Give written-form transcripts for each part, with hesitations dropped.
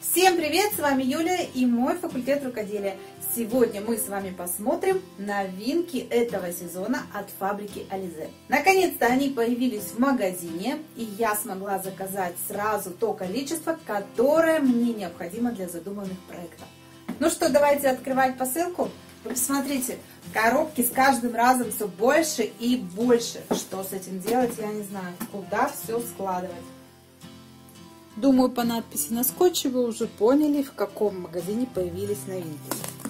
Всем привет! С вами Юлия и мой факультет рукоделия. Сегодня мы с вами посмотрим новинки этого сезона от фабрики Alize. Наконец-то они появились в магазине, и я смогла заказать сразу то количество, которое мне необходимо для задуманных проектов. Ну что, давайте открывать посылку. Вы посмотрите, коробки с каждым разом все больше и больше. Что с этим делать, я не знаю. Куда все складывать? Думаю, по надписи на скотче вы уже поняли, в каком магазине появились новинки.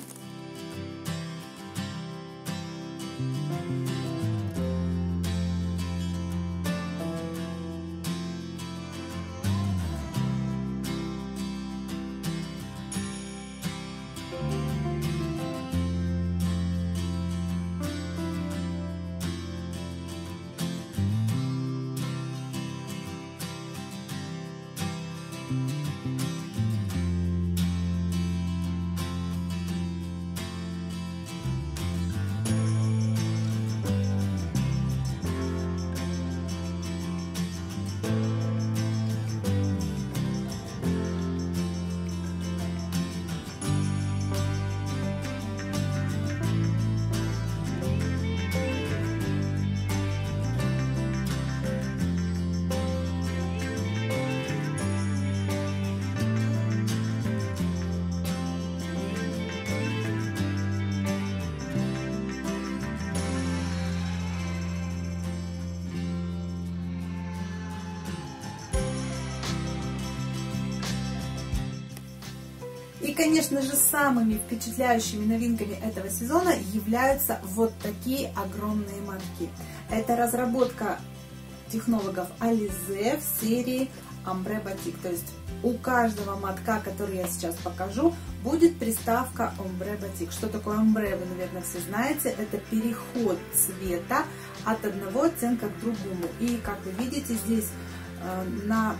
И, конечно же, самыми впечатляющими новинками этого сезона являются вот такие огромные мотки. Это разработка технологов Alize в серии Ombre Batik. То есть у каждого мотка, который я сейчас покажу, будет приставка Ombre Batik. Что такое Ombre, вы, наверное, все знаете. Это переход цвета от одного оттенка к другому. И, как вы видите, здесь на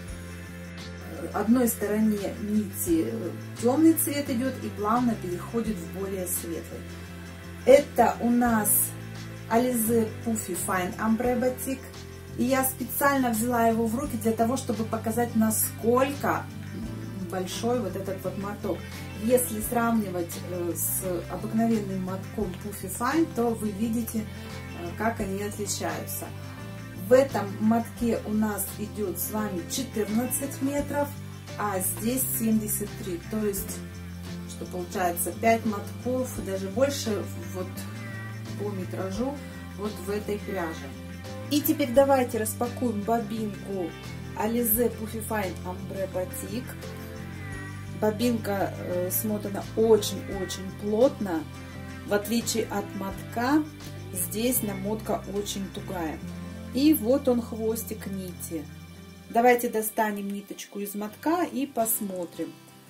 одной стороне нити темный цвет идет и плавно переходит в более светлый. Это у нас Alize Puffy Fine Ombre Batik. И я специально взяла его в руки для того, чтобы показать, насколько большой вот этот вот моток. Если сравнивать с обыкновенным мотком Puffy Fine, то вы видите, как они отличаются. В этом мотке у нас идет с вами 14 метров, а здесь 73. То есть, что получается 5 мотков, даже больше вот по метражу вот в этой пряже. И теперь давайте распакуем бобинку Alize Puffy Fine Ombre Batik. Бобинка смотана очень-очень плотно. В отличие от мотка, здесь намотка очень тугая. И вот он, хвостик нити. Давайте достанем ниточку из мотка и посмотрим.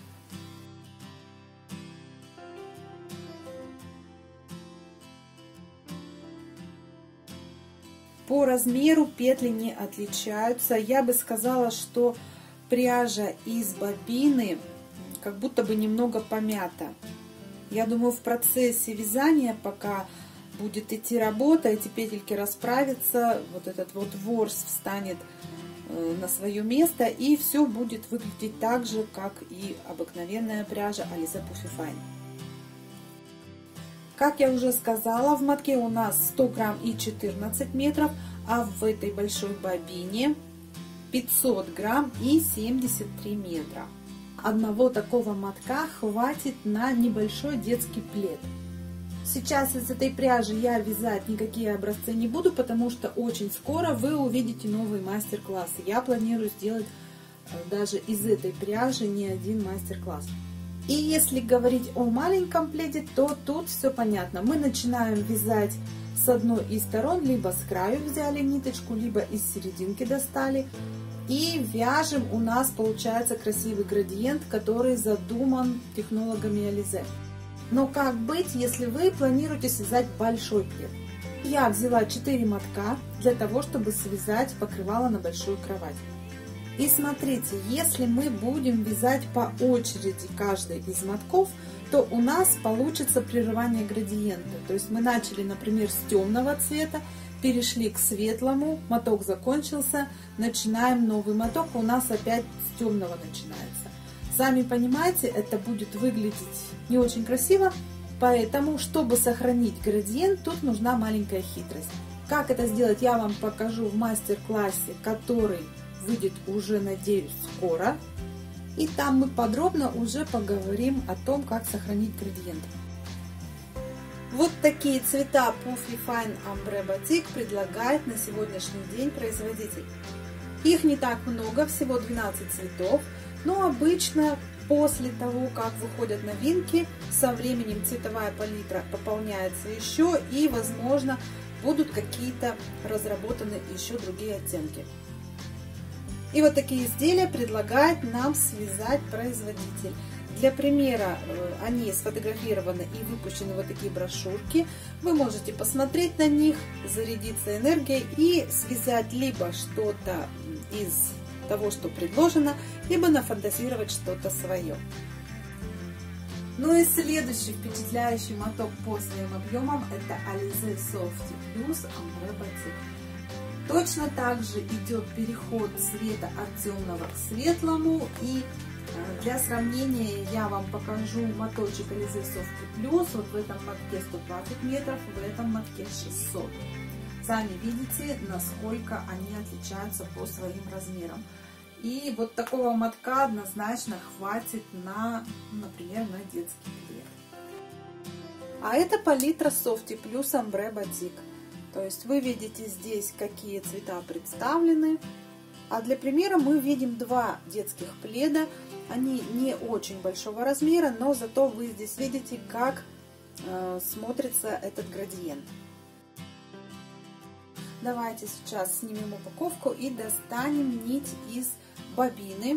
По размеру петли не отличаются. Я бы сказала, что пряжа из бобины как будто бы немного помята. Я думаю, в процессе вязания, пока будет идти работа, эти петельки расправятся, вот этот вот ворс встанет на свое место, и все будет выглядеть так же, как и обыкновенная пряжа Alize Puffy Fine. Как я уже сказала, в мотке у нас 100 грамм и 14 метров, а в этой большой бобине 500 грамм и 73 метра. Одного такого мотка хватит на небольшой детский плед. Сейчас из этой пряжи я вязать никакие образцы не буду, потому что очень скоро вы увидите новые мастер-классы. Я планирую сделать даже из этой пряжи не один мастер-класс. И если говорить о маленьком пледе, то тут все понятно. Мы начинаем вязать с одной из сторон, либо с краю взяли ниточку, либо из серединки достали. И вяжем, у нас получается красивый градиент, который задуман технологами Alize. Но как быть, если вы планируете связать большой плед? Я взяла 4 мотка для того, чтобы связать покрывало на большую кровать. И смотрите, если мы будем вязать по очереди каждый из мотков, то у нас получится прерывание градиента. То есть мы начали, например, с темного цвета, перешли к светлому, моток закончился, начинаем новый моток, у нас опять с темного начинается. Сами понимаете, это будет выглядеть не очень красиво, поэтому, чтобы сохранить градиент, тут нужна маленькая хитрость. Как это сделать, я вам покажу в мастер-классе, который выйдет уже, надеюсь, скоро. И там мы подробно уже поговорим о том, как сохранить градиент. Вот такие цвета Puffy Fine Ombre Batik предлагает на сегодняшний день производитель. Их не так много, всего 12 цветов, но обычно после того, как выходят новинки, со временем цветовая палитра пополняется еще и, возможно, будут какие-то разработаны еще другие оттенки. И вот такие изделия предлагает нам связать производитель. Для примера они сфотографированы и выпущены вот такие брошюрки. Вы можете посмотреть на них, зарядиться энергией и связать либо что-то из того, что предложено, либо нафантазировать что-то свое. Ну и следующий впечатляющий моток по своим объемам — это Alize Softy Plus Ombre Batik. Точно так же идет переход цвета от темного к светлому, и для сравнения я вам покажу моточек Alize Softy Plus. Вот в этом мотке 120 метров, в этом мотке 600. Сами видите, насколько они отличаются по своим размерам. И вот такого мотка однозначно хватит на, например, на детский плед. А это палитра Softy Plus Ombre Batik. То есть вы видите здесь, какие цвета представлены. А для примера мы видим два детских пледа. Они не очень большого размера, но зато вы здесь видите, как смотрится этот градиент. Давайте сейчас снимем упаковку и достанем нить из бобины.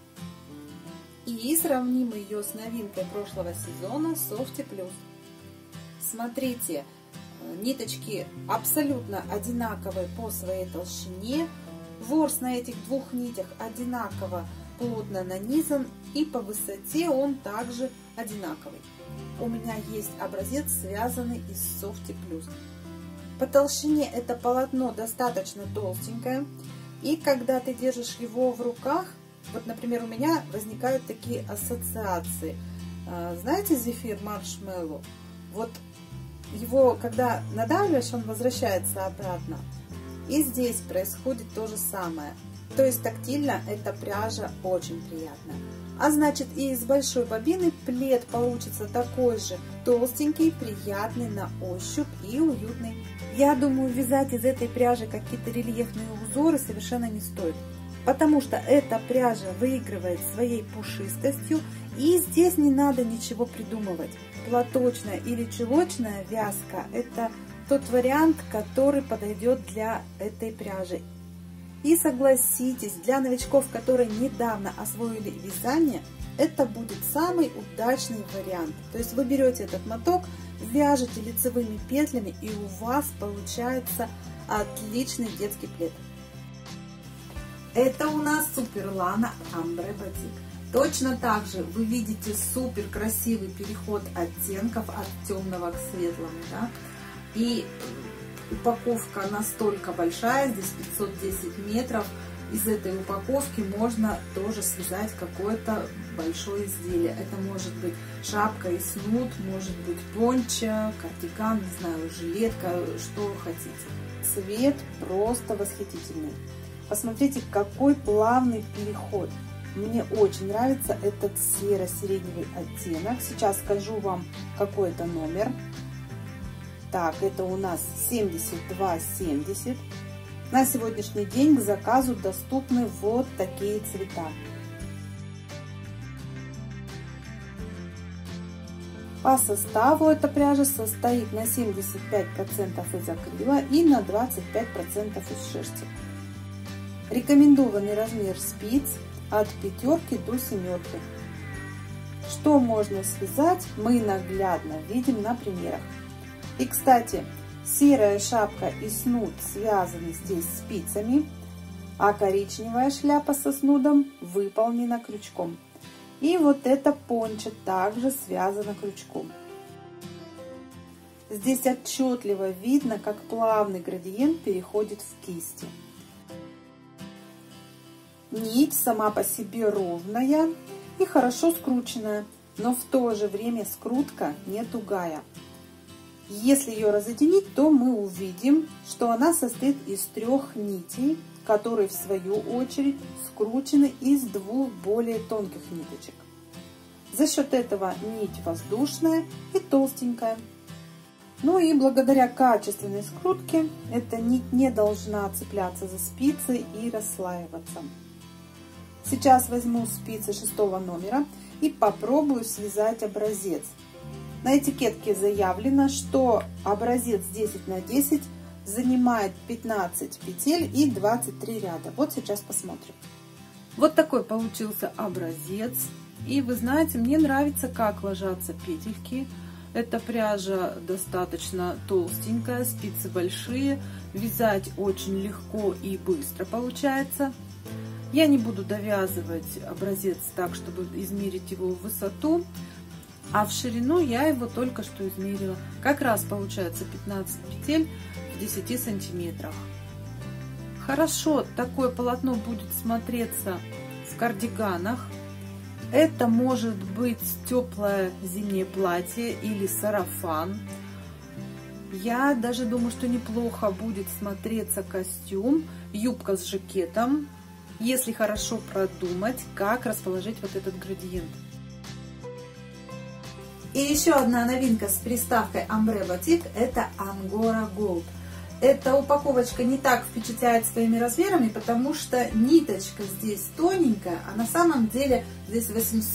И сравним ее с новинкой прошлого сезона Softy Plus. Смотрите, ниточки абсолютно одинаковые по своей толщине. Ворс на этих двух нитях одинаково плотно нанизан, и по высоте он также одинаковый. У меня есть образец, связанный из Softy Plus. По толщине это полотно достаточно толстенькое, и когда ты держишь его в руках, вот, например, у меня возникают такие ассоциации. Знаете, зефир маршмеллоу? Вот его, когда надавливаешь, он возвращается обратно. И здесь происходит то же самое. То есть тактильно эта пряжа очень приятная. А значит, и из большой бобины плед получится такой же толстенький, приятный на ощупь и уютный. Я думаю, вязать из этой пряжи какие-то рельефные узоры совершенно не стоит, потому что эта пряжа выигрывает своей пушистостью, и здесь не надо ничего придумывать. Платочная или чулочная вязка — это тот вариант, который подойдет для этой пряжи. И согласитесь, для новичков, которые недавно освоили вязание, это будет самый удачный вариант. То есть вы берете этот моток, вяжете лицевыми петлями, и у вас получается отличный детский плед. Это у нас Суперлана Ombre Batik. Точно так же вы видите супер красивый переход оттенков от темного к светлому, да? И упаковка настолько большая, здесь 510 метров. Из этой упаковки можно тоже связать какое-то большое изделие. Это может быть шапка и снуд, может быть пончо, кардиган, не знаю, жилетка, что вы хотите. Цвет просто восхитительный. Посмотрите, какой плавный переход. Мне очень нравится этот серо-сиреневый оттенок. Сейчас скажу вам, какой это номер. Так, это у нас 7270. На сегодняшний день к заказу доступны вот такие цвета. По составу эта пряжа состоит на 75% из акрила и на 25% из шерсти. Рекомендованный размер спиц от 5 до 7. Что можно связать, мы наглядно видим на примерах. И, кстати, серая шапка и снуд связаны здесь спицами, а коричневая шляпа со снудом выполнена крючком. И вот эта пончо также связана крючком. Здесь отчетливо видно, как плавный градиент переходит в кисти. Нить сама по себе ровная, и хорошо скрученная, но в то же время скрутка не тугая. Если ее разъединить, то мы увидим, что она состоит из 3 нитей, которые в свою очередь скручены из 2 более тонких ниточек. За счет этого нить воздушная и толстенькая. Ну и благодаря качественной скрутке эта нить не должна цепляться за спицы и расслаиваться. Сейчас возьму спицы 6 номера и попробую связать образец. На этикетке заявлено, что образец 10 на 10 занимает 15 петель и 23 ряда. Вот сейчас посмотрим. Вот такой получился образец. И вы знаете, мне нравится, как ложатся петельки. Эта пряжа достаточно толстенькая, спицы большие. Вязать очень легко и быстро получается. Я не буду довязывать образец так, чтобы измерить его в высоту. А в ширину я его только что измерила. Как раз получается 15 петель в 10 сантиметрах. Хорошо такое полотно будет смотреться в кардиганах. Это может быть теплое зимнее платье или сарафан. Я даже думаю, что неплохо будет смотреться костюм, юбка с жакетом, если хорошо продумать, как расположить вот этот градиент. И еще одна новинка с приставкой Ombre Batik – это Angora Gold. Эта упаковочка не так впечатляет своими размерами, потому что ниточка здесь тоненькая, а на самом деле здесь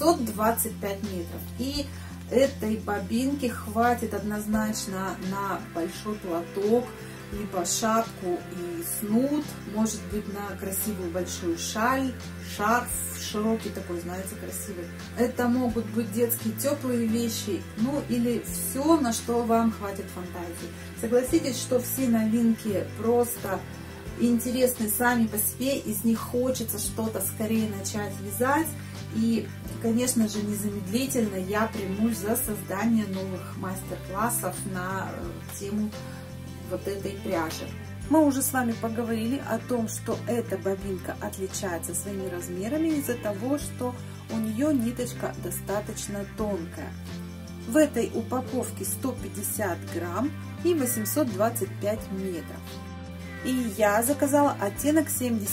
825 метров. И этой бобинки хватит однозначно на большой платок, либо шапку и снуд, может быть на красивую большую шаль, шарф широкий такой, знаете, красивый. Это могут быть детские теплые вещи, ну или все, на что вам хватит фантазии. Согласитесь, что все новинки просто интересны сами по себе, из них хочется что-то скорее начать вязать. И, конечно же, незамедлительно я примусь за создание новых мастер-классов на тему вот этой пряжи. Мы уже с вами поговорили о том, что эта бобинка отличается своими размерами из-за того, что у нее ниточка достаточно тонкая. В этой упаковке 150 грамм и 825 метров. И я заказала оттенок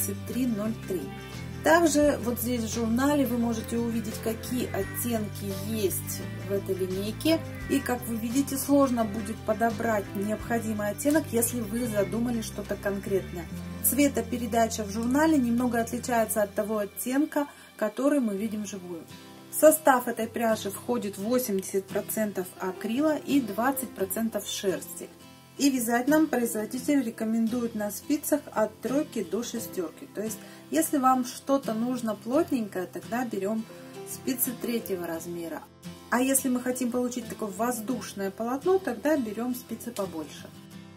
7303. Также вот здесь в журнале вы можете увидеть, какие оттенки есть в этой линейке. И как вы видите, сложно будет подобрать необходимый оттенок, если вы задумали что-то конкретное. Цветопередача в журнале немного отличается от того оттенка, который мы видим вживую. В состав этой пряжи входит 80% акрила и 20% шерсти. И вязать нам производитель рекомендует на спицах от 3 до 6. То есть, если вам что-то нужно плотненькое, тогда берем спицы 3 размера. А если мы хотим получить такое воздушное полотно, тогда берем спицы побольше.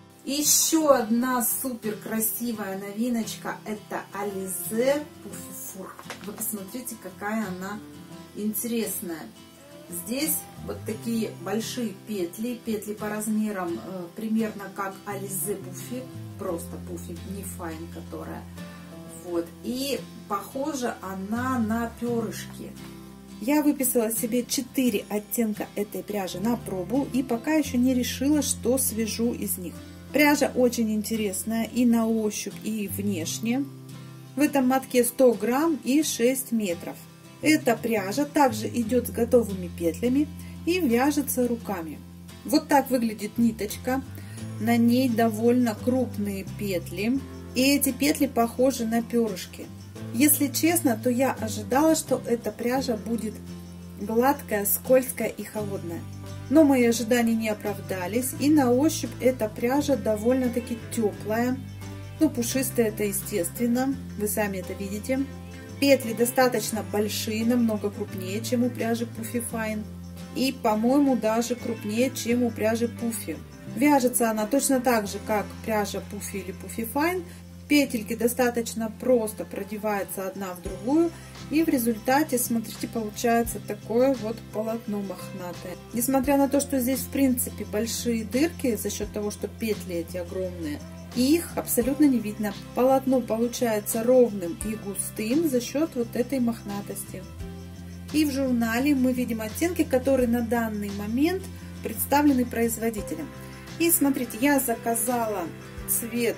Еще одна супер красивая новиночка – это Alize Puffy Fur. Вы посмотрите, какая она интересная. Здесь вот такие большие петли, петли по размерам примерно как Alize Puffy, просто Puffy, не Fine, которая. Вот. И похожа она на перышки. Я выписала себе 4 оттенка этой пряжи на пробу и пока еще не решила, что свяжу из них. Пряжа очень интересная и на ощупь, и внешне. В этом мотке 100 грамм и 6 метров. Эта пряжа также идет с готовыми петлями и вяжется руками. Вот так выглядит ниточка. На ней довольно крупные петли. И эти петли похожи на перышки. Если честно, то я ожидала, что эта пряжа будет гладкая, скользкая и холодная. Но мои ожидания не оправдались. И на ощупь эта пряжа довольно-таки теплая. Ну, пушистая это естественно. Вы сами это видите. Петли достаточно большие, намного крупнее, чем у пряжи Puffy Fine. И, по-моему, даже крупнее, чем у пряжи Puffy. Вяжется она точно так же, как пряжа Puffy или Puffy Fine. Петельки достаточно просто продеваются одна в другую. И в результате, смотрите, получается такое вот полотно мохнатое. Несмотря на то, что здесь, в принципе, большие дырки, за счет того, что петли эти огромные, их абсолютно не видно. Полотно получается ровным и густым за счет вот этой мохнатости. И в журнале мы видим оттенки, которые на данный момент представлены производителем. И смотрите, я заказала цвет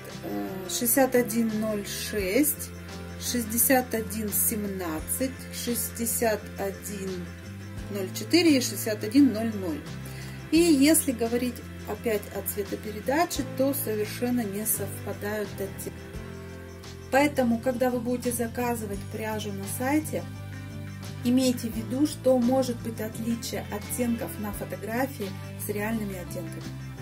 6106, 6117, 6104 и 6100. И если говорить опять о цветопередаче, то совершенно не совпадают оттенки. Поэтому, когда вы будете заказывать пряжу на сайте, имейте в виду, что может быть отличие оттенков на фотографии с реальными оттенками.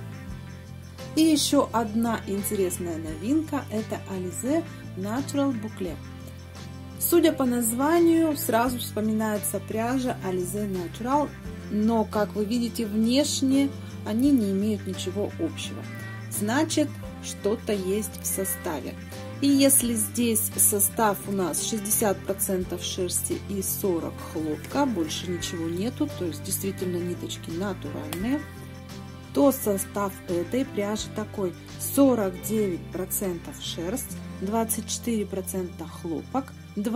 И еще одна интересная новинка – это Alize Natural Boucle. Судя по названию, сразу вспоминается пряжа Alize Natural, но, как вы видите, внешне они не имеют ничего общего. Значит, что-то есть в составе. И если здесь состав у нас 60% шерсти и 40% хлопка, больше ничего нету, то есть действительно ниточки натуральные, то состав этой пряжи такой: 49% шерсть, 24% хлопок,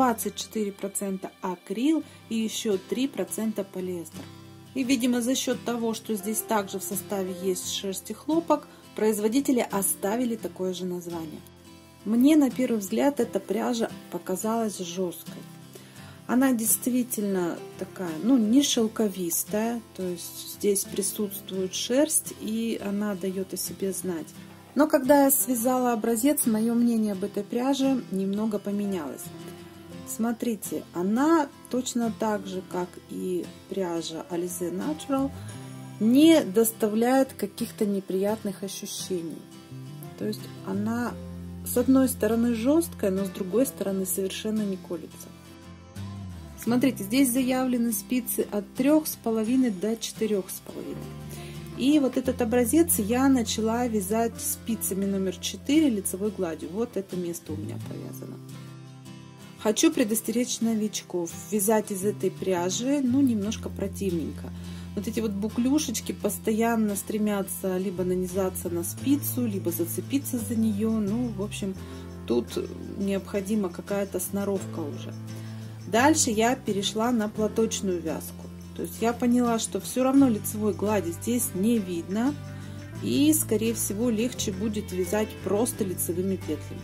24% акрил и еще 3% полиэстер. И, видимо, за счет того, что здесь также в составе есть шерсть и хлопок, производители оставили такое же название. Мне на первый взгляд эта пряжа показалась жесткой. Она действительно такая, не шелковистая, то есть здесь присутствует шерсть, и она дает о себе знать. Но когда я связала образец, мое мнение об этой пряже немного поменялось. Смотрите, она точно так же, как и пряжа Alize Natural, не доставляет каких-то неприятных ощущений. То есть она с одной стороны жесткая, но с другой стороны совершенно не колется. Смотрите, здесь заявлены спицы от 3,5 до 4,5. И вот этот образец я начала вязать спицами номер 4 лицевой гладью. Вот это место у меня провязано. Хочу предостеречь новичков. Вязать из этой пряжи, немножко противненько. Вот эти вот буклюшечки постоянно стремятся либо нанизаться на спицу, либо зацепиться за нее. В общем, тут необходима какая-то сноровка уже. Дальше я перешла на платочную вязку. То есть я поняла, что все равно лицевой глади здесь не видно. И, скорее всего, легче будет вязать просто лицевыми петлями.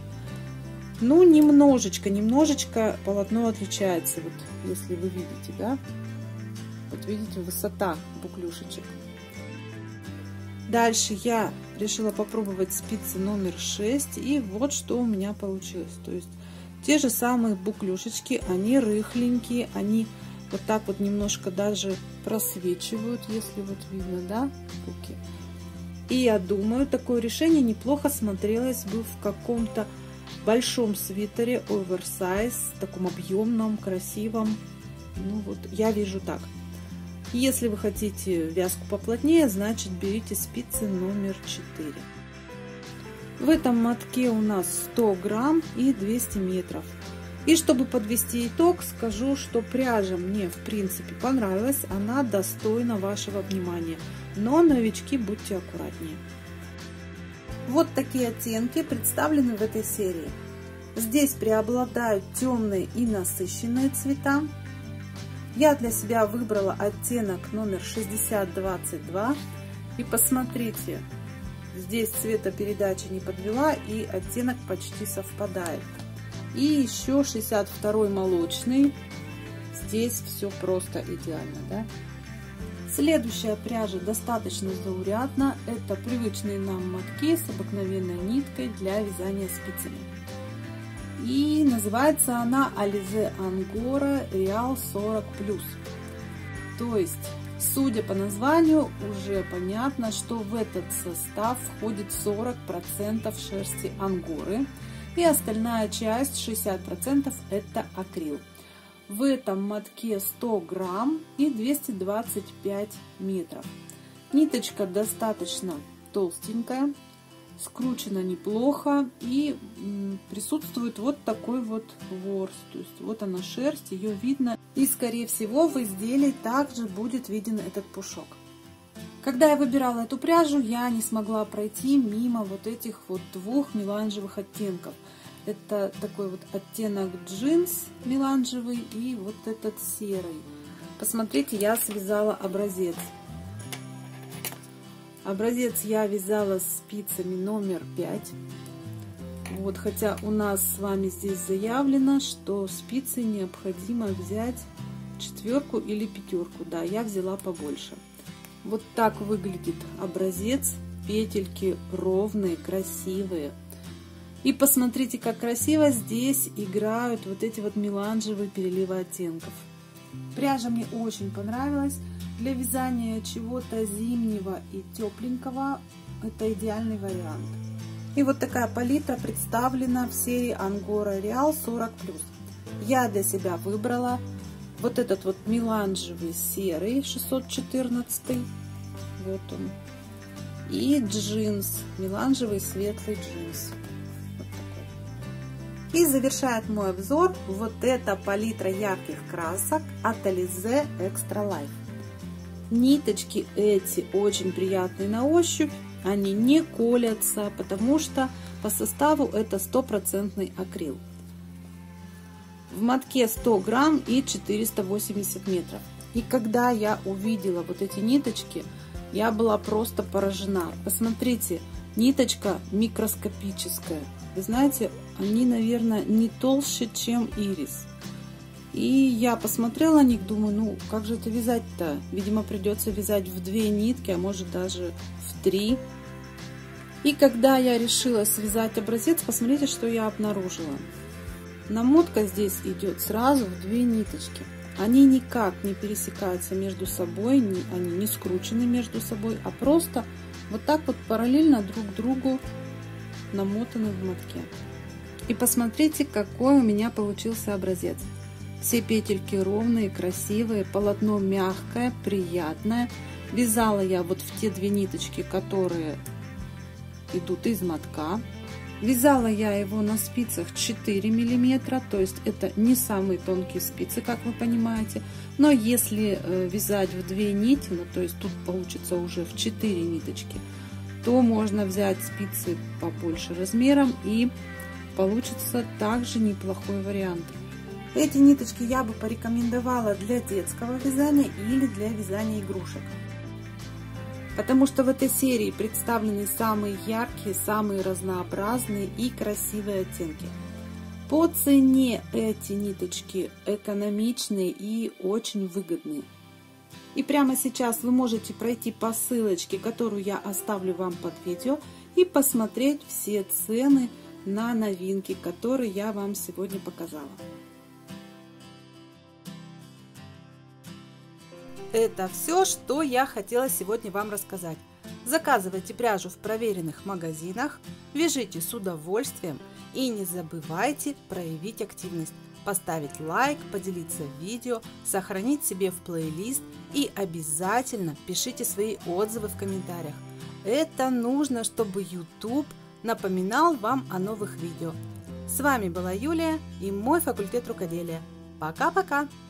Немножечко полотно отличается. Вот если вы видите, да? Вот видите, высота буклюшечек. Дальше я решила попробовать спицы номер 6. И вот что у меня получилось. То есть те же самые буклюшечки, они рыхленькие, они вот так вот немножко даже просвечивают, если вот видно, да, буки. И я думаю, такое решение неплохо смотрелось бы в каком-то большом свитере, оверсайз, таком объемном, красивом. Я вижу так. Если вы хотите вязку поплотнее, значит берите спицы номер 4. В этом мотке у нас 100 грамм и 200 метров. И чтобы подвести итог, скажу, что пряжа мне в принципе понравилась, она достойна вашего внимания. Но, новички, будьте аккуратнее. Вот такие оттенки представлены в этой серии. Здесь преобладают темные и насыщенные цвета. Я для себя выбрала оттенок номер 6022. И посмотрите, здесь цветопередача не подвела, и оттенок почти совпадает. И еще 62 молочный. Здесь все просто идеально, да? Следующая пряжа достаточно заурядна. Это привычные нам мотки с обыкновенной ниткой для вязания спицами. И называется она Alize Angora Real 40+. То есть, судя по названию, уже понятно, что в этот состав входит 40% шерсти ангоры. И остальная часть, 60%, это акрил. В этом мотке 100 грамм и 225 метров. Ниточка достаточно толстенькая, скручена неплохо, и присутствует вот такой вот ворс. То есть вот она шерсть, ее видно. И скорее всего в изделии также будет виден этот пушок. Когда я выбирала эту пряжу, я не смогла пройти мимо вот этих вот двух меланжевых оттенков. Это такой вот оттенок джинс меланжевый и вот этот серый. Посмотрите, я связала образец. Образец я вязала спицами номер 5. Вот, хотя у нас с вами здесь заявлено, что спицы необходимо взять 4 или 5. Да, я взяла побольше. Вот так выглядит образец. Петельки ровные, красивые. И посмотрите, как красиво здесь играют вот эти вот меланжевые переливы оттенков. Пряжа мне очень понравилась. Для вязания чего-то зимнего и тепленького это идеальный вариант. И вот такая палитра представлена в серии Angora Real 40+. Я для себя выбрала вот этот вот меланжевый серый 614. Вот он. И джинс, меланжевый светлый джинс. Вот такой. И завершает мой обзор вот эта палитра ярких красок от Alize Extra Life. Ниточки эти очень приятные на ощупь, они не колятся, потому что по составу это 100% акрил. В мотке 100 грамм и 480 метров. И когда я увидела вот эти ниточки, я была просто поражена. Посмотрите, ниточка микроскопическая. Вы знаете, они, наверное, не толще, чем ирис. И я посмотрела на них, думаю, ну как же это вязать-то? Видимо, придется вязать в 2 нитки, а может даже в 3. И когда я решила связать образец, посмотрите, что я обнаружила. Намотка здесь идет сразу в 2 ниточки. Они никак не пересекаются между собой, они не скручены между собой, а просто вот так вот параллельно друг другу намотаны в мотке. И посмотрите, какой у меня получился образец. Все петельки ровные, красивые, полотно мягкое, приятное. Вязала я вот в те 2 ниточки, которые идут из мотка. Вязала я его на спицах 4 миллиметра, то есть это не самые тонкие спицы, как вы понимаете. Но если вязать в 2 нити, ну то есть тут получится уже в 4 ниточки, то можно взять спицы побольше размером и получится также неплохой вариант. Эти ниточки я бы порекомендовала для детского вязания или для вязания игрушек. Потому что в этой серии представлены самые яркие, самые разнообразные и красивые оттенки. По цене эти ниточки экономичные и очень выгодные. И прямо сейчас вы можете пройти по ссылочке, которую я оставлю вам под видео, и посмотреть все цены на новинки, которые я вам сегодня показала. Это все, что я хотела сегодня вам рассказать. Заказывайте пряжу в проверенных магазинах, вяжите с удовольствием и не забывайте проявить активность, поставить лайк, поделиться видео, сохранить себе в плейлист и обязательно пишите свои отзывы в комментариях. Это нужно, чтобы YouTube напоминал вам о новых видео. С вами была Юлия и мой факультет рукоделия. Пока-пока!